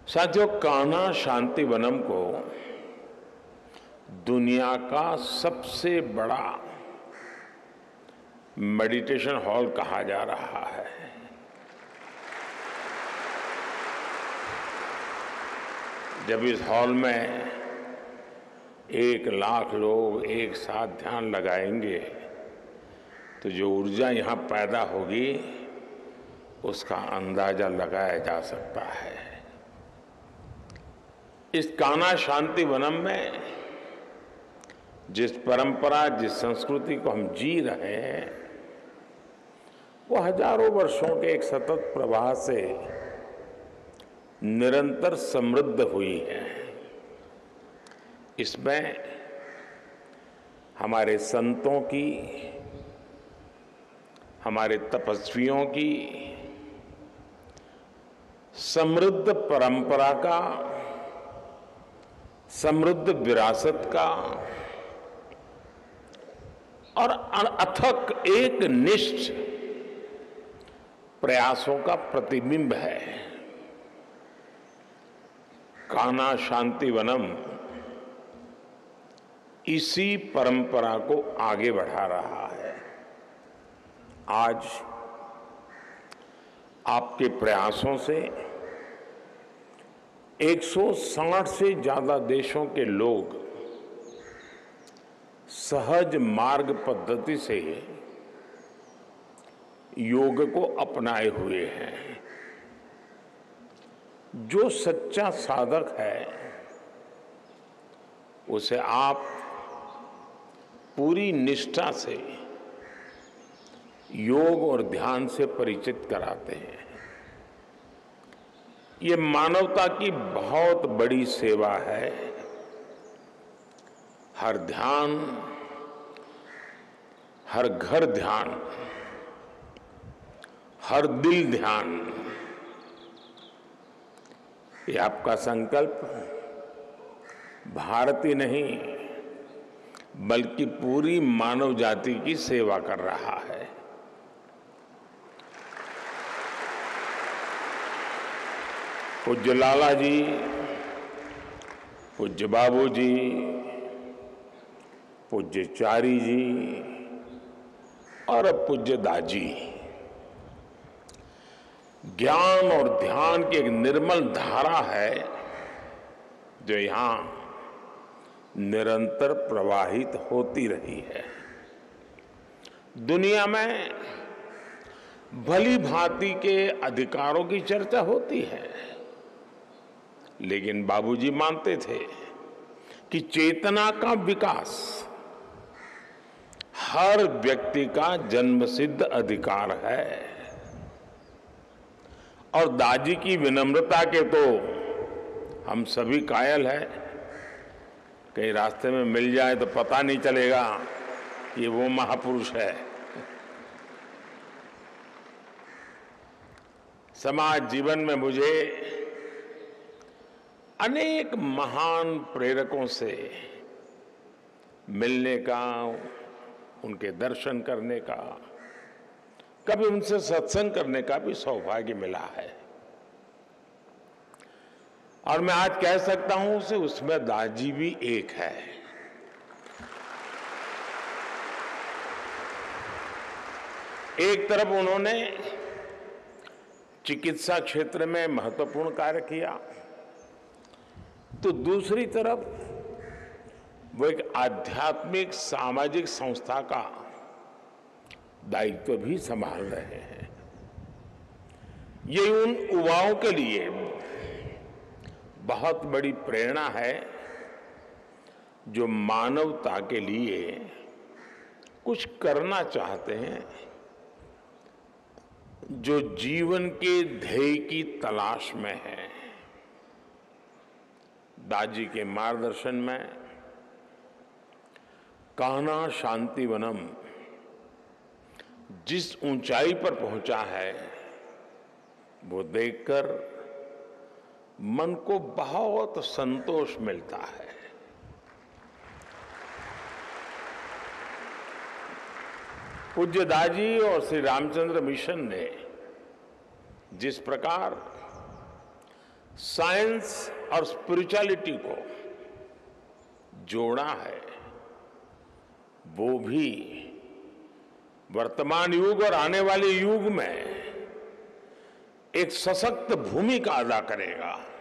साथियों, कान्हा शांतिवनम को दुनिया का सबसे बड़ा मेडिटेशन हॉल कहा जा रहा है। जब इस हॉल में 1,00,000 लोग एक साथ ध्यान लगाएंगे तो जो ऊर्जा यहाँ पैदा होगी उसका अंदाजा लगाया जा सकता है। इस कान्हा शांतिवनम में जिस परंपरा, जिस संस्कृति को हम जी रहे हैं, वो हजारों वर्षों के एक सतत प्रवाह से निरंतर समृद्ध हुई है। इसमें हमारे संतों की, हमारे तपस्वियों की समृद्ध परंपरा का, समृद्ध विरासत का और अथक एक निष्ठ प्रयासों का प्रतिबिंब है। कान्हा शांतिवनम इसी परंपरा को आगे बढ़ा रहा है। आज आपके प्रयासों से 160 से ज्यादा देशों के लोग सहज मार्ग पद्धति से योग को अपनाए हुए हैं। जो सच्चा साधक है उसे आप पूरी निष्ठा से योग और ध्यान से परिचित कराते हैं। ये मानवता की बहुत बड़ी सेवा है। हर ध्यान, हर घर ध्यान, हर दिल ध्यान, ये आपका संकल्प भारत ही नहीं बल्कि पूरी मानव जाति की सेवा कर रहा है। पूज्य लाला जी, पूज्य बाबू जी, पूज्य चारी जी और अब पूज्य दाजी ज्ञान और ध्यान की एक निर्मल धारा है जो यहां निरंतर प्रवाहित होती रही है। दुनिया में भली भांति के अधिकारों की चर्चा होती है, लेकिन बाबूजी मानते थे कि चेतना का विकास हर व्यक्ति का जन्मसिद्ध अधिकार है। और दादी की विनम्रता के तो हम सभी कायल हैं। कहीं रास्ते में मिल जाए तो पता नहीं चलेगा ये वो महापुरुष है। समाज जीवन में मुझे अनेक महान प्रेरकों से मिलने का, उनके दर्शन करने का, कभी उनसे सत्संग करने का भी सौभाग्य मिला है। और मैं आज कह सकता हूं कि उसमें दादी भी एक है। एक तरफ उन्होंने चिकित्सा क्षेत्र में महत्वपूर्ण कार्य किया, तो दूसरी तरफ वो एक आध्यात्मिक सामाजिक संस्था का दायित्व भी संभाल रहे हैं। ये उन युवाओं के लिए बहुत बड़ी प्रेरणा है जो मानवता के लिए कुछ करना चाहते हैं, जो जीवन के ध्येय की तलाश में है। दादी के मार्गदर्शन में कान्हा शांतिवनम जिस ऊंचाई पर पहुंचा है वो देखकर मन को बहुत संतोष मिलता है। पूज्य दादी और श्री रामचंद्र मिशन ने जिस प्रकार साइंस और स्पिरिचुअलिटी को जोड़ा है, वो भी वर्तमान युग और आने वाले युग में एक सशक्त भूमिका अदा करेगा।